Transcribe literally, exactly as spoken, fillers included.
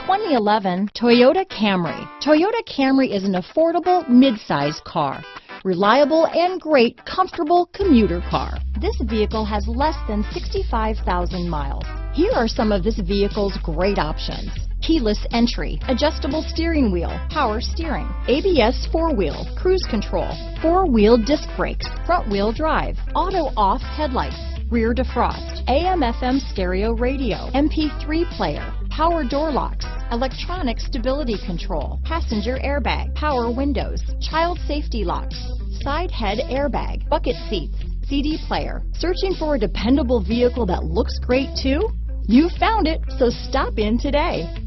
twenty eleven Toyota Camry. Toyota Camry is an affordable mid-size car. Reliable and great comfortable commuter car. This vehicle has less than sixty-five thousand miles. Here are some of this vehicle's great options. Keyless entry, adjustable steering wheel, power steering, A B S four-wheel, cruise control, four-wheel disc brakes, front-wheel drive, auto-off headlights, rear defrost, A M F M stereo radio, M P three player, power door locks, electronic stability control, passenger airbag, power windows, child safety locks, side head airbag, bucket seats, C D player. Searching for a dependable vehicle that looks great too? You found it, so stop in today.